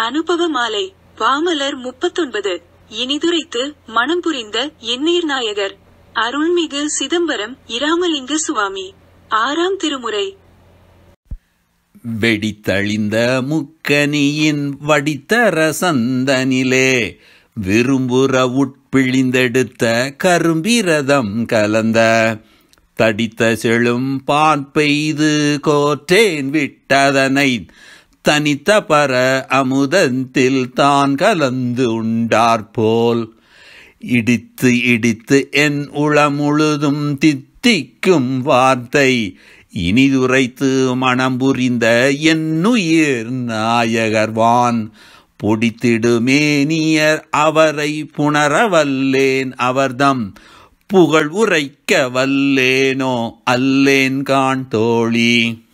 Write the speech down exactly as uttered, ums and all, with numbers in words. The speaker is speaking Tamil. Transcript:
அனுபவ மாலை பாமலர் முப்பத்தொன்பது. இனிதுரைத்து மனம் புரிந்த எண்ணீர் நாயகர் அருள்மிகு சிதம்பரம் இராமலிங்க சுவாமி. ஆறாம் திருமுறை. வெடித்தழிந்த முக்கனியின் வடித்தர சந்தனிலே விரும்புற உட்பிழிந்தெடுத்த கரும்பிரதம் கலந்த தடித்த செழும் பால் பெய்து கோற்றேன் விட்டதனை தனித்த பர அமுதத்தில் தான் கலந்து உண்டாற்போல் இடித்து இடித்து என் உளமுழுதும் தித்திக்கும் வார்த்தை இனிதுரைத்து மனம் புரிந்த என்னுயிர் நாயகர்வான் பொடித்திடுமேனியர் அவரை புணரவல்லேன் அவர்தம் புகழ் உரைக்க வல்லேனோ அல்லேன் காண் தோழி.